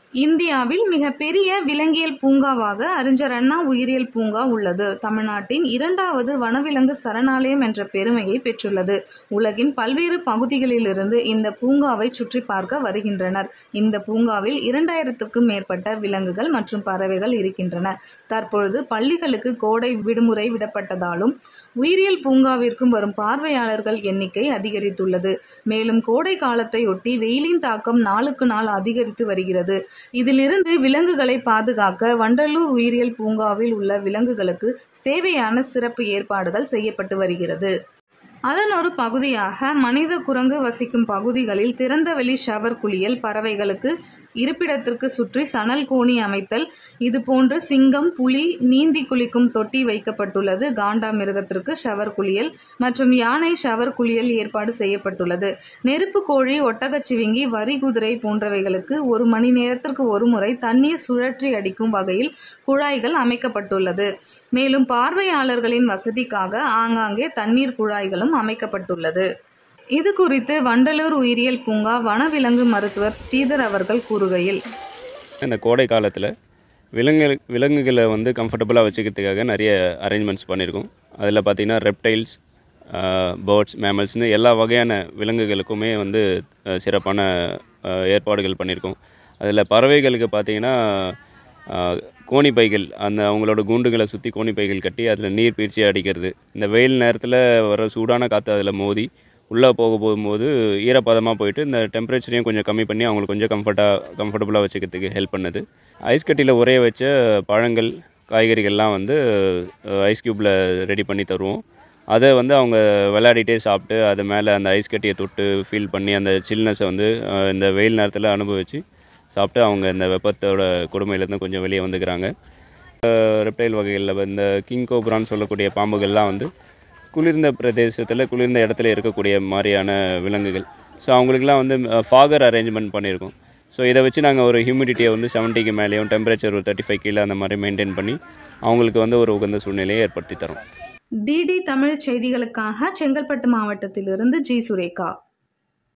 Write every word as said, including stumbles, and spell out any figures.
இந்தியாவில் மிகப்பெரிய விலங்கியல் பூங்காவாக அறிஞர் அண்ணா உயிரியல் பூங்கா உள்ளது. தமிழ்நாட்டின் இரண்டாவது வனவிலங்கு சரணாலயம் என்ற பெருமையை பெற்றுள்ளது. உலகின் பல்வேறு பகுதிகளிலிருந்து இந்த பூங்காவை சுற்றி பார்க்க வருகின்றனர். இந்த பூங்காவில் இரண்டாயிரத்துக்கும் மேற்பட்ட விலங்குகள் மற்றும் பறவைகள் இருக்கின்றன. தற்பொழுது பள்ளிகளுக்கு கோடை விடுமுறை விடப்பட்டதாலும் உயிரியல் பூங்காவிற்கும் வரும் பார்வையாளர்கள் எண்ணிக்கை அதிகரித்துள்ளது. மேலும் கோடை காலத்தையொட்டி வெயிலின் தாக்கம் நாளுக்கு நாள் அதிகரித்து வருகிறது. இதிலிருந்து விலங்குகளை பாதுகாக்க வண்டலூர் உயிரியல் பூங்காவில் உள்ள விலங்குகளுக்கு தேவையான சிறப்பு ஏற்பாடுகள் செய்யப்பட்டு வருகிறது. அதன் ஒரு பகுதியாக மனித குரங்கு வசிக்கும் பகுதிகளில் திறந்தவெளி ஷவர் குளியல், பறவைகளுக்கு இருப்பிடத்திற்கு சுற்றி சணல் கோணி அமைத்தல், இதுபோன்று சிங்கம், புலி நீந்தி குளிக்கும் தொட்டி வைக்கப்பட்டுள்ளது. காண்டா மிருகத்திற்கு ஷவர் குளியல் மற்றும் யானை ஷவர் குளியல் ஏற்பாடு செய்யப்பட்டுள்ளது. நெருப்பு கோழி, ஒட்டகச்சிவிங்கி, வரி குதிரை போன்றவைகளுக்கு ஒரு மணி நேரத்திற்கு ஒரு முறை தண்ணீர் சுழற்றி அடிக்கும் வகையில் குழாய்கள் அமைக்கப்பட்டுள்ளது. மேலும் பார்வையாளர்களின் வசதிக்காக ஆங்காங்கே தண்ணீர் குழாய்களும் அமைக்கப்பட்டுள்ளது. இது குறித்து வண்டலூர் உயிரியல் பூங்கா வனவிலங்கு மருத்துவர் ஸ்ரீதர் அவர்கள் கூறுகையில், இந்த கோடை காலத்தில் விலங்கு விலங்குகளை வந்து கம்ஃபர்டபுளாக வச்சுக்கிறதுக்காக நிறைய அரேஞ்ச்மெண்ட்ஸ் பண்ணியிருக்கோம். அதில் பார்த்திங்கன்னா ரெப்டைல்ஸ், பேர்ட்ஸ், மேமல்ஸ்னு எல்லா வகையான விலங்குகளுக்குமே வந்து சிறப்பான ஏற்பாடுகள் பண்ணியிருக்கோம். அதில் பறவைகளுக்கு பார்த்திங்கன்னா கோணி பைகள், அந்த அவங்களோட கூண்டுகளை சுற்றி கோணி பைகள் கட்டி அதில் நீர் பீர்ச்சி அடிக்கிறது. இந்த வெயில் நேரத்தில் வர சூடான காற்று அதில் மோதி உள்ளே போக போகும்போது ஈரப்பதமாக போயிட்டு இந்த டெம்பரேச்சரையும் கொஞ்சம் கம்மி பண்ணி அவங்களுக்கு கொஞ்சம் கம்ஃபர்ட்டாக கம்ஃபர்டபுளாக வச்சுக்கிறதுக்கு ஹெல்ப் பண்ணுது. ஐஸ் கட்டியில் உரைய வச்ச பழங்கள், காய்கறிகள்லாம் வந்து ஐஸ் க்யூப்பில் ரெடி பண்ணி தருவோம். அதை வந்து அவங்க விளையாடிட்டே சாப்பிட்டு அது மேலே அந்த ஐஸ் கட்டியை தொட்டு ஃபீல் பண்ணி அந்த சில்னஸை வந்து இந்த வெயில் நேரத்தில் அனுபவித்து சாப்பிட்டு அவங்க இந்த வெப்பத்தோட கொடுமையிலேருந்து கொஞ்சம் வெளியே வந்துக்கிறாங்க. ரெப்டைல் வகைகளில் இந்த கிங் கோப்ரான்னு சொல்லக்கூடிய பாம்புகள்லாம் வந்து குளிர்ந்த பிரதேசத்தில் குளிர்ந்த இடத்துல இருக்கக்கூடிய மாதிரியான விலங்குகள். ஸோ அவங்களுக்குலாம் வந்து ஃபாகர் அரேஞ்ச்மெண்ட் பண்ணியிருக்கோம். ஸோ இதை வச்சு நாங்கள் ஒரு ஹியூமிடிட்டியை வந்து செவன்ட்டிக்கு மேலேயும் டெம்பரேச்சர் ஒரு தேர்ட்டி ஃபைவ் கீழே அந்த மாதிரி மெயின்டைன் பண்ணி அவங்களுக்கு வந்து ஒரு உகந்த சூழ்நிலையை ஏற்படுத்தி தரோம். டிடி தமிழ் செய்திகளுக்காக செங்கல்பட்டு மாவட்டத்திலிருந்து ஜி சுரேகா.